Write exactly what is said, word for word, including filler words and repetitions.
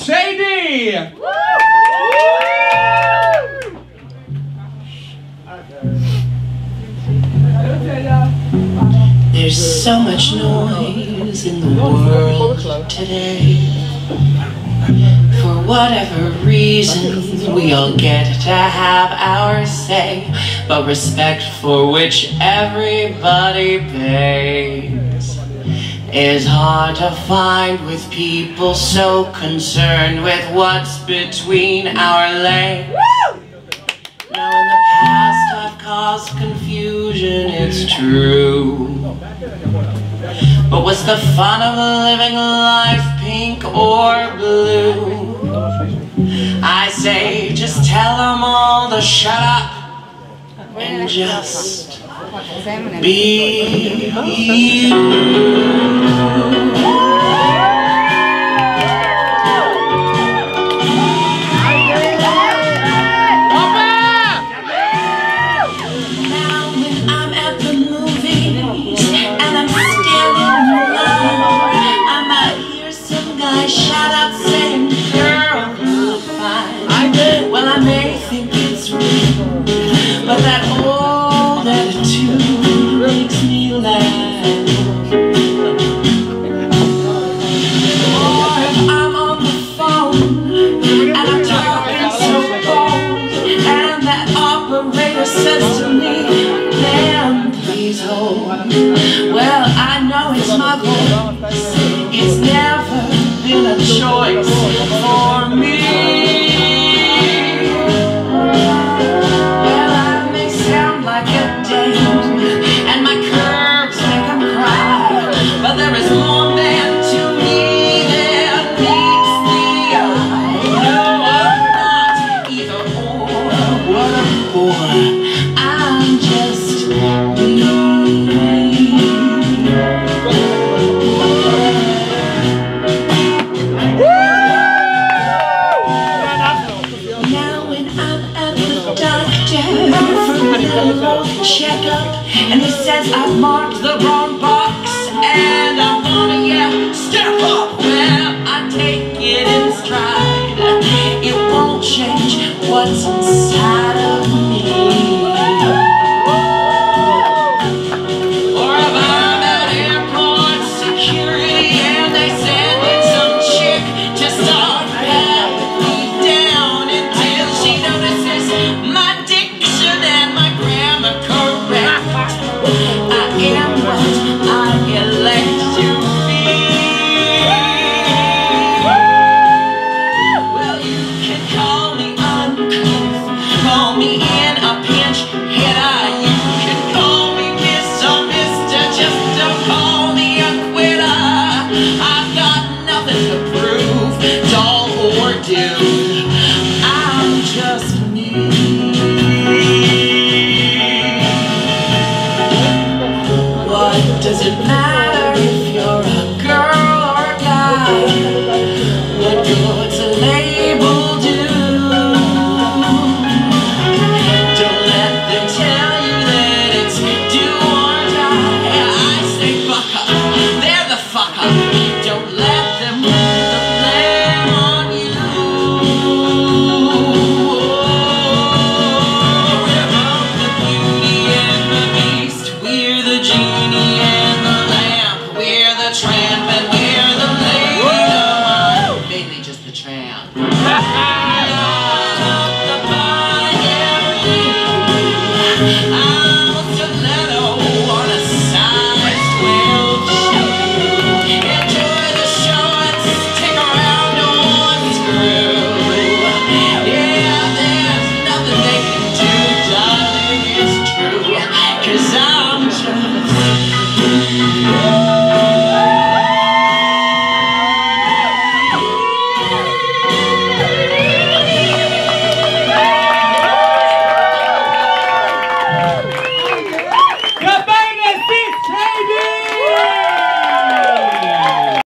J D! There's so much noise in the world today. For whatever reason, we all get to have our say, but respect for which everybody pays is hard to find with people so concerned with what's between our legs. Now in the past I've caused confusion, it's true, but what's the fun of living life pink or blue? I say just tell them all to shut up and just be you. Shout out saying, girl, you look fine. I did. Well, I may think it's rude, but that old attitude makes me laugh. Or if I'm on the phone and I'm talking so bold, and that operator says to me, ma'am, please hold. Well, I know it's my voice. It's never been a choice for me. Well, I may sound like a dame, and my curves make them cry, but there is more than to me than meets the eye. No, I'm not either or. What a boy, I'm just me. Check up, and he says I've marked the wrong box, and I'm gonna yell, step up. Well, I take it in stride. It won't change what's inside of me. Or if I'm at airport security and they send in some chick to start patting me down until she notices my diction and my grammar correct. I am what I elect to be. Well, you can call me uncouth, call me in a pinch hitter. You can call me Miss or Mister, just don't call me a quitter. I've got nothing to prove, doll or dude. I'm just me. What does it matter?